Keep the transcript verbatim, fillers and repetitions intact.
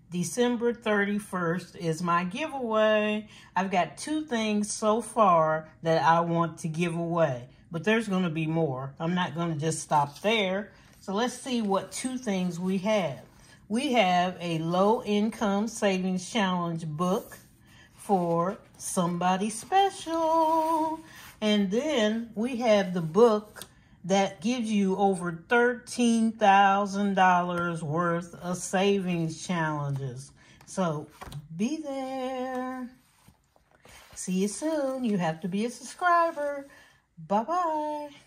December thirty-first is my giveaway. I've got two things so far that I want to give away, but there's going to be more. I'm not going to just stop there. So let's see what two things we have. We have a low income savings challenge book for somebody special. And then we have the book that gives you over thirteen thousand dollars worth of savings challenges. So be there. See you soon. You have to be a subscriber. Bye-bye.